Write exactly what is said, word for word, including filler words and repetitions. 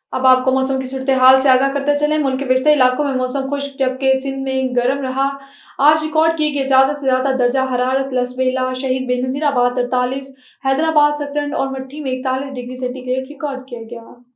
अब आपको मौसम की सूरत हाल से आगाह करते चलें। मुल्क के बेशतर इलाकों में मौसम खुश्क, जबकि सिंध में गर्म रहा। आज रिकॉर्ड की गई ज़्यादा से ज़्यादा दर्जा हरारत लसबेला, शहीद बेनज़ीराबाद अड़तालीस, हैदराबाद, सकरंद और मट्ठी में इकतालीस डिग्री सेंटीग्रेड रिकॉर्ड किया गया।